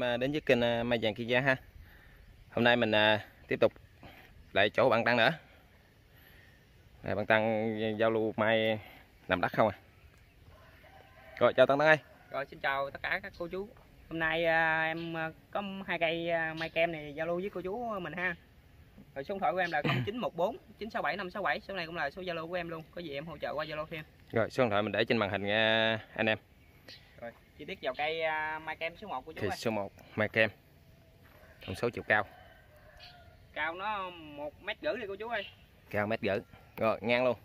đến với kênh Mai Vàng Kiên Giang ha. Hôm nay mình tiếp tục lại chỗ bạn Tăng nữa. Bạn Tăng giao lưu mai nằm đất không à. Rồi chào Tăng ơi. Rồi xin chào tất cả các cô chú. Hôm nay em có 2 cây mai kem này giao lưu với cô chú mình ha. Rồi số điện thoại của em là 0914 967 567. Số này cũng là số Zalo của em luôn. Có gì em hỗ trợ qua Zalo thêm. Rồi số điện thoại mình để trên màn hình nha anh em. Rồi chi tiết vào cây mai kem số 1 của chú Thì ơi. số 1 mai kem. Thông số chiều cao. Cao nó 1,5 m đi cô chú ơi. Cao 1,5 m. Rồi ngang luôn.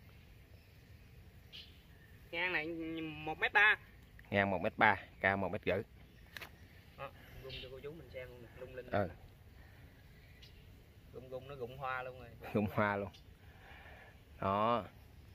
Ngang này 1,3 m. Ngang 1,3 m, cao 1,5 m. Rung cho cô chú mình xem luôn nè, lung linh. Rung nó rụng hoa luôn rồi. Rụng hoa luôn. Đó.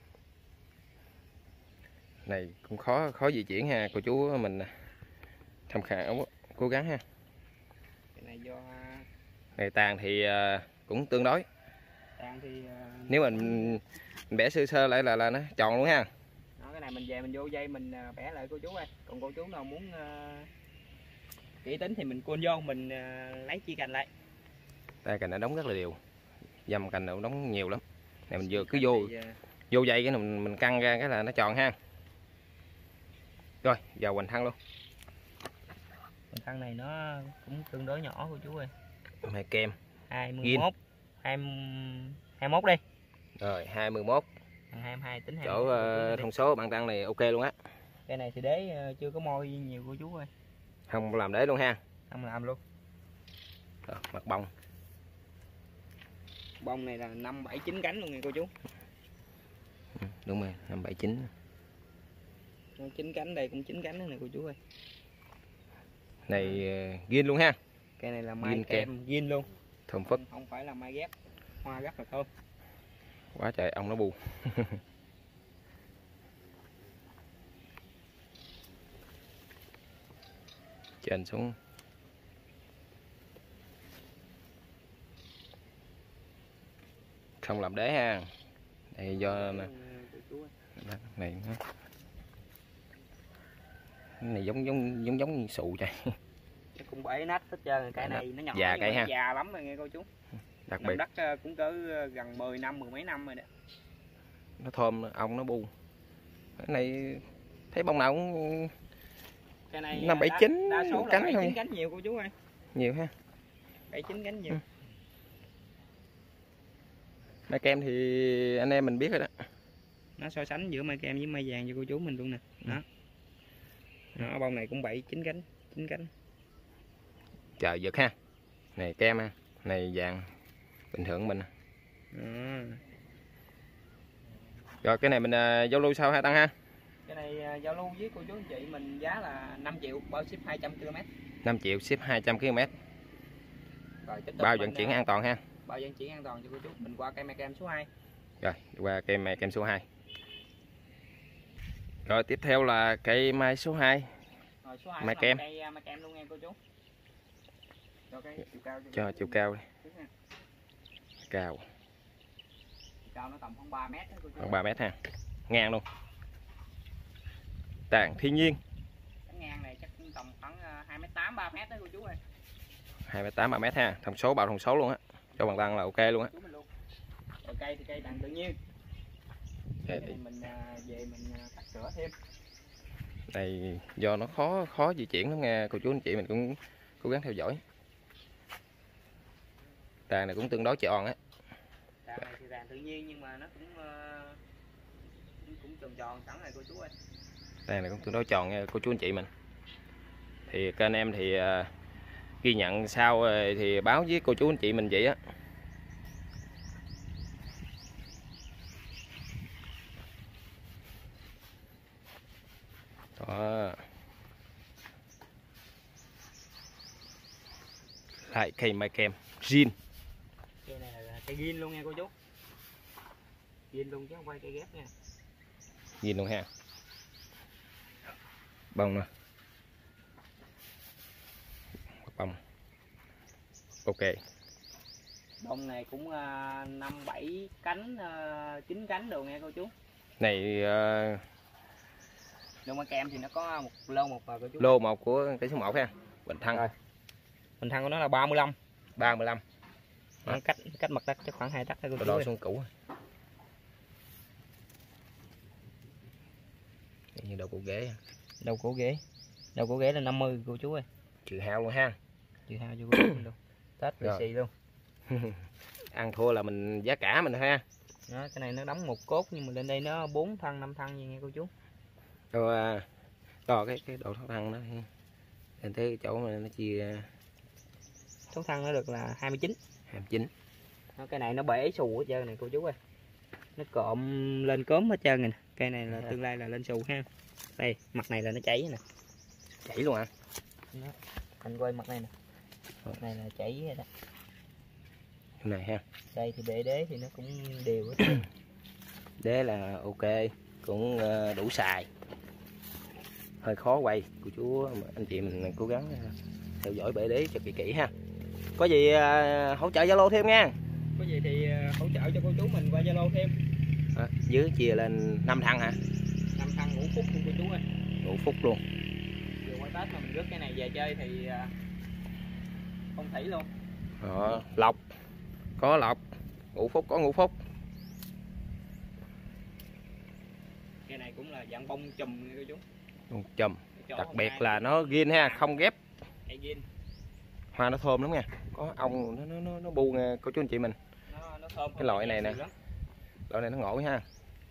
Này cũng khó di chuyển ha, cô chú mình tham khảo cố gắng ha. Cái này do này tàn thì cũng tương đối. Tàn thì nếu mình bẻ sơ sơ lại là nó tròn luôn ha. đó, cái này mình về mình vô dây mình bẻ lại cô chú ơi. Còn cô chú nào muốn kỹ tính thì mình cuôn vô mình lấy chia cành lại. Tay cành nó đóng rất là đều, dăm cành nó đóng nhiều lắm. Này mình vừa cứ vô dây cái mình căng ra cái là nó tròn ha. Rồi vào hoành thăng luôn. Hoành thăng này nó cũng tương đối nhỏ cô chú ơi. Mai kem 21 21 đi. Rồi 21 22 tính 22 chỗ thông số bạn Tăng này ok luôn á. Cây này thì đế chưa có môi nhiều cô chú ơi. Không làm đế luôn ha. Không làm luôn. Rồi, mặt bông. Bông này là 5 7 9 cánh luôn nha cô chú. Đúng rồi, 5 7 9. 9 cánh đây cũng 9 cánh nữa nè cô chú ơi. Này ghiên luôn ha. Cây này là mai kem ghiên luôn. Thơm phức. Không phải là mai ghép. Hoa rất là thơm. Quá trời ong nó bu. Trên xuống. Không làm đế ha. Đây do này nó này giống sụ trời. Cũng bể nách hết trơn. Cái này nó nhỏ già cây ha. Già lắm rồi nghe cô chú. Đặc biệt đất cũng cỡ gần 10 năm, mười mấy năm rồi đó. Nó thơm, ong nó bu. Cái này thấy bông nào cũng cái này 5 7 9 cánh thôi. 9 cánh nhiều cô chú ơi. Nhiều ha. 7 9 cánh nhiều. Mai kem thì anh em mình biết rồi đó. Nó so sánh giữa mai kem với mai vàng cho cô chú mình luôn nè. Đó. Đó, bông này cũng 7 9 cánh, 9 cánh. Trời giật ha. Này kem ha, này vàng bình thường mình. Rồi cái này mình giao lưu sao ha Tăng ha? Cái này giao lưu với cô chú anh chị mình giá là 5 triệu bao ship 200 km. 5 triệu ship 200 km. Rồi bao vận chuyển an toàn ha. Bao vận chuyển an toàn cho cô chú. Mình qua cây mai kem số 2. Rồi qua cây mai kem số 2. Rồi tiếp theo là cây mai số 2. Rồi số 2 mai kem. Cây mai kem luôn nghe cô chú. Cho cái chiều cao cho chiều cao đi. Cao. Cao nó tầm khoảng 3 m đó cô chú. Khoảng 3 m ha. Ngang luôn. Tàn thiên nhiên. Cái ngang này chắc cũng tầm khoảng 2m8 3 m đó cô chú ơi. 2m8 3 m ha. Thông số bao thông số luôn á. Cho bằng Tăng là ok luôn á. Rồi cây thì cây tàn tự nhiên. Cây này mình về mình cắt sửa thêm. Này do nó khó di chuyển lắm nghe cô chú anh chị, mình cũng cố gắng theo dõi. Tàn này cũng tương đối tròn á. Tàn này thì tàn tự nhiên nhưng mà nó cũng tròn tròn sẵn này cô chú ơi. Tàn này cũng tương đối tròn nha cô chú anh chị mình. Thì kênh em thì ghi nhận sau thì báo với cô chú anh chị mình vậy á. Đó. Lại cây mai kem zin. Cây này là cây zin luôn nha cô chú. Zin luôn chứ không phải cây ghép nha. Zin luôn ha. Bông nè. Bông. Ok. Bông này cũng 5 7 cánh 9 cánh đồ nghe cô chú. Này Lô mai kem thì nó có một lô một cô chú. Lô 1 của cây số 1 ha. Bình thân. Rồi. Bình thân của nó là 35. 35. Nó cách mặt đất chắc khoảng 2 tấc thôi cô chú Đồ ơi. xuân cũ. Như đầu cổ ghế. Đầu cổ ghế. Đầu cổ ghế là 50 cô chú ơi. Trừ hao luôn ha. Trừ hao cho cô chú mình luôn. Tết Rồi. xì luôn. Ăn thua là mình giá cả mình thôi ha. Đó, cái này nó đóng một cốt nhưng mà lên đây nó 4 thân 5 thân vậy nghe cô chú. Rồi đo cái độ thoát thân đó. Nên thấy chỗ mà nó chia Thoát thân nó được là 29. 29. Đó, cái này nó bể xù hết trơn này cô chú ơi. Nó cộm lên cốm hết trơn này. Cây này là tương lai là lên xù ha. Đây, mặt này là nó chảy nè. Chảy luôn à? Đó. Anh quay mặt này nè. Mặt này là chảy rồi đó. Cái này ha. Đây thì bệ đế thì nó cũng đều hết trơn. Đế là ok, cũng đủ xài. Hơi khó quay, cô chú anh chị mình cố gắng theo dõi bể đế cho kỹ ha. Có gì hỗ trợ Zalo thêm nha. Có gì thì hỗ trợ cho cô chú mình qua Zalo thêm. Dưới chia lên 5 thằng hả? 5 thằng ngũ phút luôn cô chú ơi. Ngũ phút luôn. Vừa qua Tết mà mình rước cái này về chơi thì không thủy luôn. Lọc. Có lọc. Ngũ phút có ngũ phút. Cái này cũng là dạng bông chùm nha cô chú. Bông chùm. Chỗ Đặc hôm biệt nay là nó ghim ha, không ghép. hay ghiên. Hoa nó thơm lắm nha. Có ong nó bu nha cô chú anh chị mình. Nó thơm. Cái loại này nè. Loại này nó ngộ ha.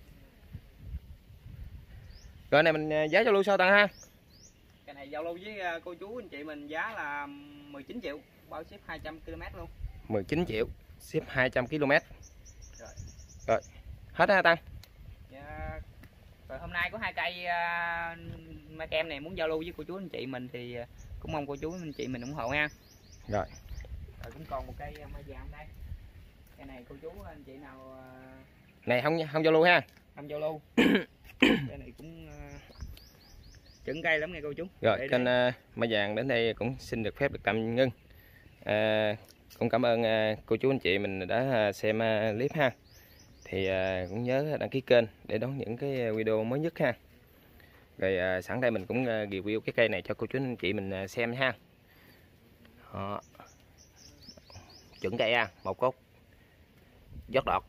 Rồi này mình giá cho luôn sao tăng ha? Cái này giao lưu với cô chú anh chị mình giá là 19 triệu, bao ship 200 km luôn. 19 triệu, ship 200 km. Rồi. Rồi. Hết ha Tăng. Dạ. Rồi hôm nay có 2 cây mai kem này muốn giao lưu với cô chú anh chị mình thì cũng mong cô chú anh chị mình ủng hộ nha. Rồi. Rồi cũng còn một cây mai vàng đây. Cây này cô chú anh chị nào Này không giao lưu ha. không giao lưu. Cây này cũng chuẩn cây lắm nghe cô chú. Rồi kênh Mai Vàng đến đây cũng xin được phép được tạm ngưng. Cũng cảm ơn cô chú anh chị mình đã xem clip ha. Thì cũng nhớ đăng ký kênh để đón những cái video mới nhất ha. Rồi sẵn đây mình cũng review cái cây này cho cô chú anh chị mình xem ha. Đó. Chuẩn cây ha, một cốt giót đọt.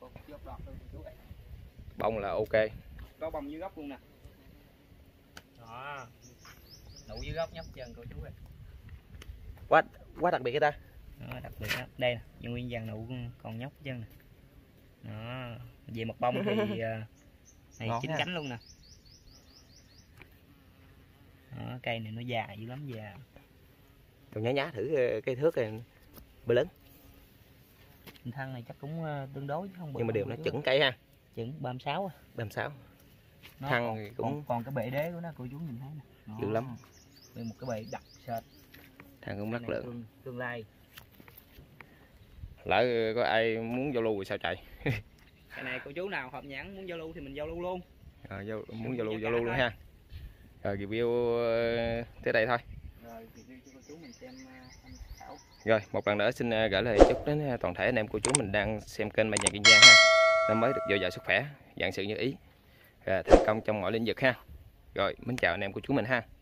Bông là ok. Có bông dưới gốc luôn nè. Đó. Nụ dưới gốc nhóc chân cô chú ơi. Quá đặc biệt cái ta. Đó, đặc biệt đó. Đây nè, nhưng nguyên vàng nụ còn nhóc chân nè. Đó, về mặt bông thì này chín cánh luôn nè. Đó, cây này nó dài dữ lắm, già. Tôi nhá thử cây thước này bự lớn. Thân này chắc cũng tương đối chứ không bự. Nhưng mà đều nó chuẩn cây ha. Chuẩn 36. 36. Nó Thân còn cái bệ đế của nó cô chú nhìn thấy nè. Dữ lắm. Một cái bệ đặc sệt. Thân cũng rất lượng. Tương lai. Lỡ có ai muốn giao lưu thì sao chạy. Cái này cô chú nào hợp nhãn muốn giao lưu thì mình giao lưu luôn. Muốn giao lưu luôn ha. Rồi review tới đây thôi. Rồi review cho cô chú mình xem tham khảo. Rồi một lần nữa xin gửi lời chúc đến toàn thể anh em cô chú mình đang xem kênh Mai Vàng Kiên Giang ha. Năm mới được dồi dào sức khỏe, vạn sự như ý, thành công trong mọi lĩnh vực ha. Rồi mến chào anh em cô chú mình ha.